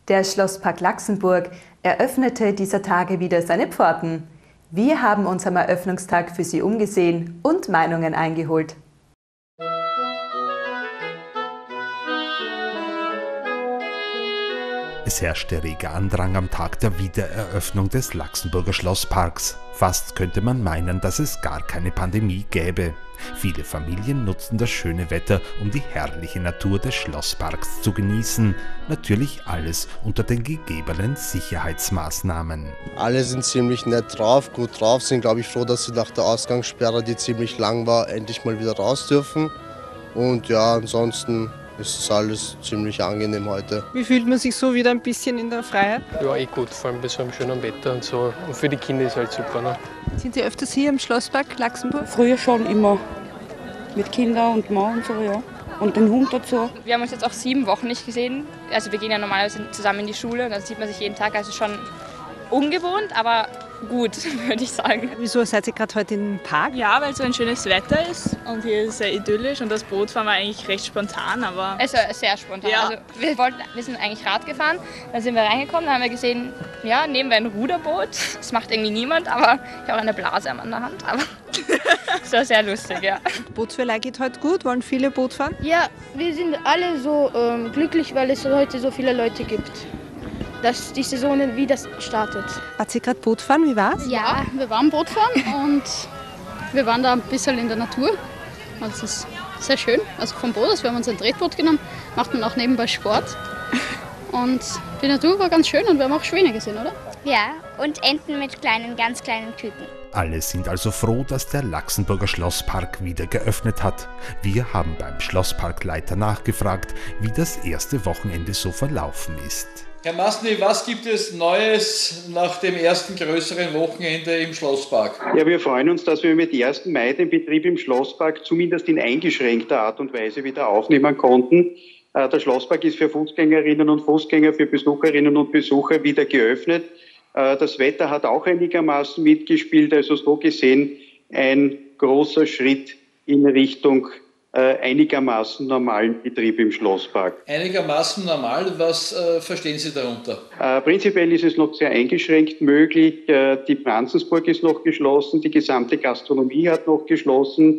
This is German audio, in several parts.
Der Schlosspark Laxenburg eröffnete dieser Tage wieder seine Pforten. Wir haben uns am Eröffnungstag für Sie umgesehen und Meinungen eingeholt. Es herrschte reger Andrang am Tag der Wiedereröffnung des Laxenburger Schlossparks. Fast könnte man meinen, dass es gar keine Pandemie gäbe. Viele Familien nutzten das schöne Wetter, um die herrliche Natur des Schlossparks zu genießen. Natürlich alles unter den gegebenen Sicherheitsmaßnahmen. Alle sind ziemlich nett drauf, gut drauf, sind glaube ich froh, dass sie nach der Ausgangssperre, die ziemlich lang war, endlich mal wieder raus dürfen. Und ja, ansonsten ist es alles ziemlich angenehm heute. Wie fühlt man sich so wieder ein bisschen in der Freiheit? Ja, gut, vor allem bei so einem schönen Wetter und so. Und für die Kinder ist halt super. Ne? Sind Sie öfters hier im Schlosspark Laxenburg? Früher schon immer. Mit Kindern und Mann und so, ja. Und den Hund dazu. Wir haben uns jetzt auch 7 Wochen nicht gesehen. Also wir gehen ja normalerweise zusammen in die Schule, da sieht man sich jeden Tag. Also schon ungewohnt, aber gut, würde ich sagen. Wieso seid ihr gerade heute im Park? Ja, weil so ein schönes Wetter ist und hier ist es sehr idyllisch und das Bootfahren war eigentlich recht spontan, aber... Also sehr spontan. Ja. Also wir sind eigentlich Rad gefahren, dann sind wir reingekommen, dann haben wir gesehen, ja, nehmen wir ein Ruderboot. Das macht irgendwie niemand, aber ich habe auch eine Blase an der Hand, aber das war sehr lustig, ja. Bootsverleih geht heute gut, wollen viele Boot fahren? Ja, wir sind alle so glücklich, weil es heute so viele Leute gibt, dass die Saison wieder startet. Hat sie gerade Boot fahren? Wie war's? Ja, wir waren Boot fahren und wir waren da ein bisschen in der Natur. Also es ist sehr schön. Also vom Boot aus, wir haben uns ein Tretboot genommen, machten auch nebenbei Sport. Und die Natur war ganz schön und wir haben auch Schwäne gesehen, oder? Ja, und Enten mit ganz kleinen Küken. Alle sind also froh, dass der Laxenburger Schlosspark wieder geöffnet hat. Wir haben beim Schlossparkleiter nachgefragt, wie das erste Wochenende so verlaufen ist. Herr Masny, was gibt es Neues nach dem ersten größeren Wochenende im Schlosspark? Ja, wir freuen uns, dass wir mit 1. Mai den Betrieb im Schlosspark zumindest in eingeschränkter Art und Weise wieder aufnehmen konnten. Der Schlosspark ist für Fußgängerinnen und Fußgänger, für Besucherinnen und Besucher wieder geöffnet. Das Wetter hat auch einigermaßen mitgespielt, also so gesehen ein großer Schritt in Richtung einigermaßen normalen Betrieb im Schlosspark. Einigermaßen normal, was verstehen Sie darunter? Prinzipiell ist es noch sehr eingeschränkt möglich. Die Franzensburg ist noch geschlossen, die gesamte Gastronomie hat noch geschlossen.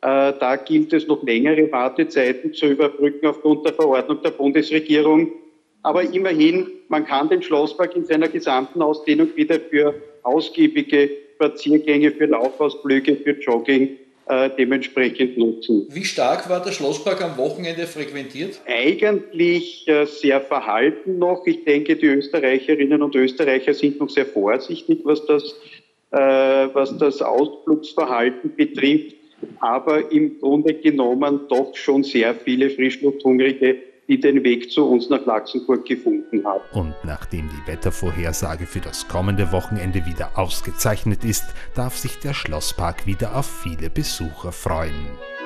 Da gilt es noch längere Wartezeiten zu überbrücken aufgrund der Verordnung der Bundesregierung. Aber immerhin, man kann den Schlosspark in seiner gesamten Ausdehnung wieder für ausgiebige Spaziergänge, für Laufausflüge, für Jogging dementsprechend nutzen. Wie stark war der Schlosspark am Wochenende frequentiert? Eigentlich sehr verhalten noch. Ich denke, die Österreicherinnen und Österreicher sind noch sehr vorsichtig, was das Ausflugsverhalten betrifft. Aber im Grunde genommen doch schon sehr viele Frischlufthungrige, die den Weg zu uns nach Laxenburg gefunden haben. Und nachdem die Wettervorhersage für das kommende Wochenende wieder ausgezeichnet ist, darf sich der Schlosspark wieder auf viele Besucher freuen.